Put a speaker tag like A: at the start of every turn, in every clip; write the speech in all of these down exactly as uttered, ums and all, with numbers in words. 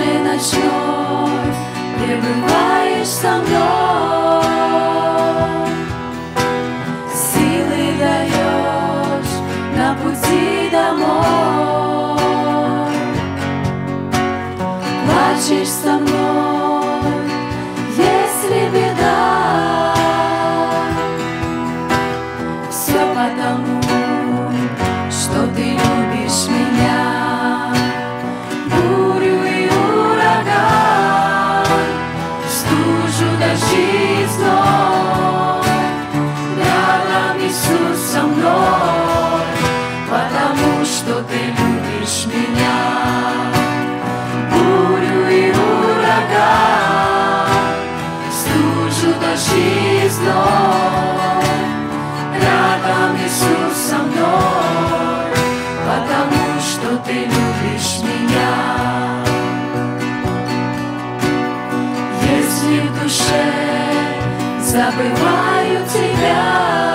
A: стуже ночной пребываешь со мной, силы даешь на пути домой, плачешь со мной, если беда. Все потому, что ты любишь меня. Бурю и ураган, стужу, дожди, зной, рядом Иисус со мной, потому что ты любишь меня. Бурю и ураган, стужу, дожди, зной, рядом Иисус со мной, потому что ты любишь меня. Если в душе забываю тебя,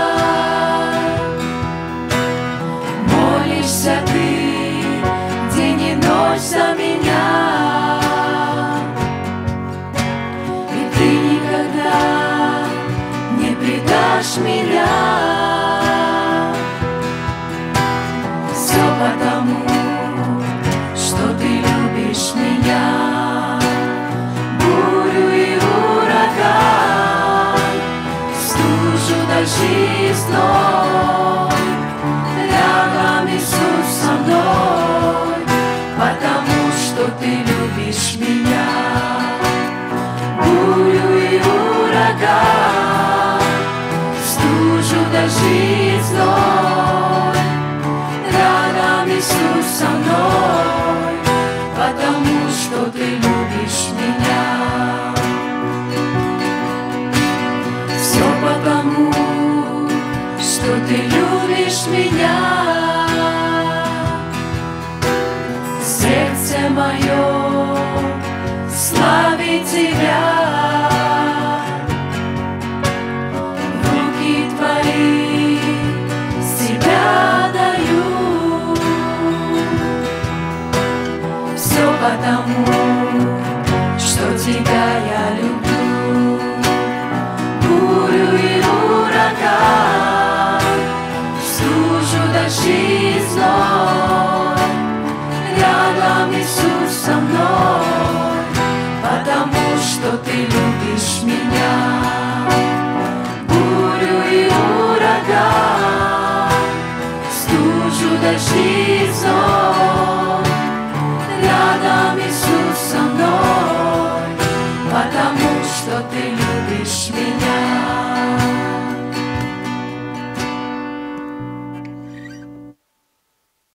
A: молишься ты день и ночь за меня, и ты никогда не предашь меня. Все потому, что ты любишь меня. Бурю и ураган, стужу, дожди, зной, рядом Иисус со мной, потому что ты любишь меня. Бурю и ураган, стужу, дожди, зной, рядом Иисус со мной, потому что ты любишь меня. Все потому, что ты любишь меня. Сердце мое славит тебя. Руки твои себя даю. Все потому, что тебя я люблю. Бурю и ураган, стужу, дожди, зной, рядом Иисус со мной, потому что ты любишь меня. Бурю и ураган, стужу, дожди, зной,